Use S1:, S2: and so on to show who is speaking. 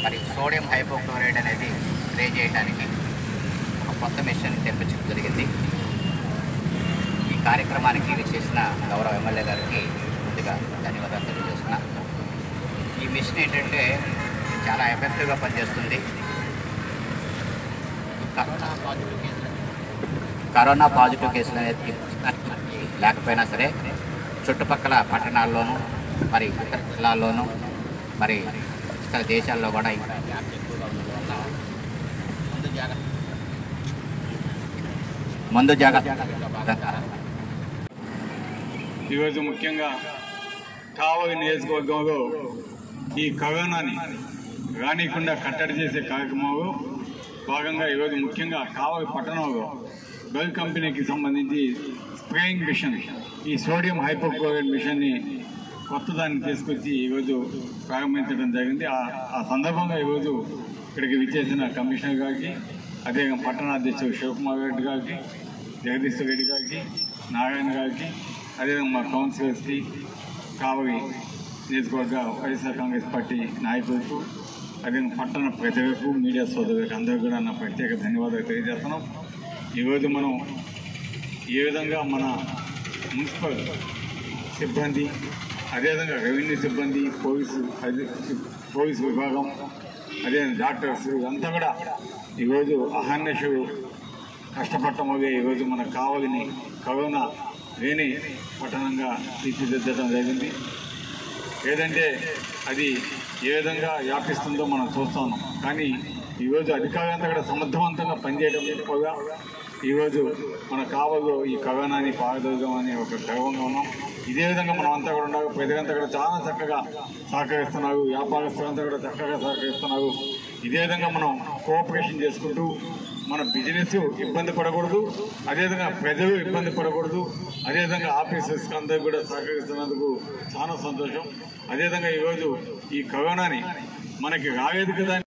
S1: మరి sodium hypochlorite అనేది spray చేయడానికి ఒక కొత్త మిషన్ తెప్పించడం జరిగింది. ఈ కార్యక్రమానికి విచ్చేసిన గౌరవ ఎమ్మెల్యే గారికి ముందుగా ధన్యవాదాలు తెలియజేస్తున్నా. ఈ మిషన్ ఏంటంటే చాలా ఎఫెక్టివ్గా పనిచేస్తుంది. కరోనా పాజిటివ్ కేసులు అనేది లేకపోయినా సరే చుట్టుపక్కల పట్టణాల్లోనూ మరి ఇతర జిల్లాల్లోనూ మరి ఇతర దేశాల్లో కూడా ముందు జాగ్రత్త.
S2: ఈరోజు ముఖ్యంగా కావలి నియోజకవర్గంలో ఈ కరోనాని రానికుండా కట్టడి చేసే కార్యక్రమంలో భాగంగా ఈరోజు ముఖ్యంగా కావలి పట్టణంలో బెల్ కంపెనీకి సంబంధించి స్ప్రేయింగ్ మిషన్, ఈ సోడియం హైపోక్లోరైడ్ మిషన్ని కొత్తదాన్ని తీసుకొచ్చి ఈరోజు ప్రారంభించడం జరిగింది. ఆ సందర్భంగా ఈరోజు ఇక్కడికి విచ్చేసిన కమిషనర్ గారికి, అదేవిధంగా పట్టణ అధ్యక్షుడు శివకుమార్ రెడ్డి గారికి, జగదీశ్వర్ రెడ్డి గారికి, నారాయణ గారికి, అదేవిధంగా మా కౌన్సిలర్స్కి, కావలి నియోజకవర్గ వైఎస్ఆర్ కాంగ్రెస్ పార్టీ నాయకులకు, అదేవిధంగా పట్టణ ప్రజలకు, మీడియా సోదరులకు అందరూ కూడా నా ప్రత్యేక ధన్యవాదాలు తెలియజేస్తున్నాం. ఈరోజు మనం ఏ విధంగా మన మున్సిపల్ సిబ్బంది, అదేవిధంగా రెవెన్యూ సిబ్బంది, పోలీసు విభాగం, అదేవిధంగా డాక్టర్స్ అంతా కూడా ఈరోజు అహర్నిశలు కష్టపడటం వల్ల ఈరోజు మన కావలిని కరోనా లేని పట్టణంగా తీర్చిదిద్దడం జరిగింది. ఏదంటే అది ఏ విధంగా వ్యాపిస్తుందో మనం చూస్తున్నాం. కానీ ఈరోజు అధికారులంతా కూడా సమర్థవంతంగా పనిచేయడం కూడా ఈరోజు మన కావలిలో ఈ కరోనాని పారదోలమని ఒక గర్వంగా ఉన్నాం. ఇదే విధంగా మనం అంతా కూడా ఉండాలి. ప్రజలంతా కూడా చాలా చక్కగా సహకరిస్తున్నారు, వ్యాపారస్తులంతా కూడా చక్కగా సహకరిస్తున్నారు. ఇదే విధంగా మనం కోఆపరేషన్ చేసుకుంటూ మన బిజినెస్ ఇబ్బంది పడకూడదు, అదేవిధంగా ప్రజలు ఇబ్బంది పడకూడదు, అదేవిధంగా ఆఫీసర్స్కి అందరూ కూడా సహకరిస్తున్నందుకు చాలా సంతోషం. అదేవిధంగా ఈరోజు ఈ కరోనాని మనకి రాలేదు కదా